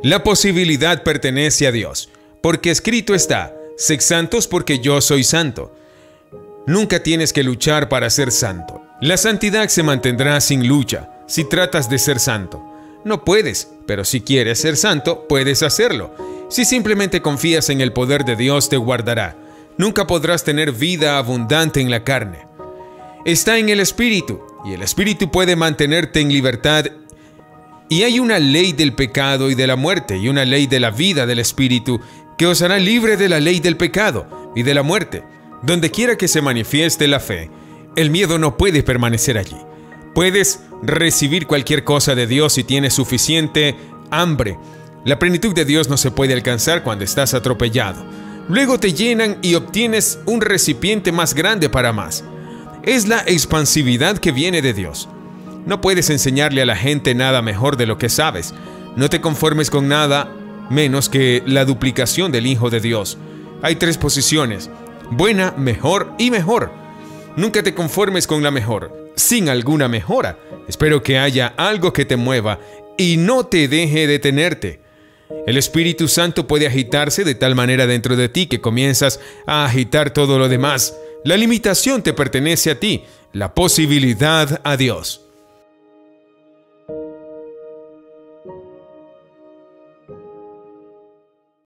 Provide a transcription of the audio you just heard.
La posibilidad pertenece a Dios, porque escrito está: sed santos porque yo soy santo. Nunca tienes que luchar para ser santo. La santidad se mantendrá sin lucha si tratas de ser santo. No puedes, pero si quieres ser santo, puedes hacerlo. Si simplemente confías en el poder de Dios, te guardará. Nunca podrás tener vida abundante en la carne. Está en el Espíritu, y el Espíritu puede mantenerte en libertad. Y hay una ley del pecado y de la muerte, y una ley de la vida del Espíritu, que os hará libre de la ley del pecado y de la muerte. Donde quiera que se manifieste la fe, el miedo no puede permanecer allí. Puedes recibir cualquier cosa de Dios si tienes suficiente hambre. La plenitud de Dios no se puede alcanzar cuando estás atropellado. Luego te llenan y obtienes un recipiente más grande para más. Es la expansividad que viene de Dios. No puedes enseñarle a la gente nada mejor de lo que sabes. No te conformes con nada menos que la duplicación del Hijo de Dios. Hay 3 posiciones: buena, mejor y mejor. Nunca te conformes con la mejor, sin alguna mejora. Espero que haya algo que te mueva y no te deje detenerte. El Espíritu Santo puede agitarse de tal manera dentro de ti que comienzas a agitar todo lo demás. La limitación te pertenece a ti, la posibilidad a Dios.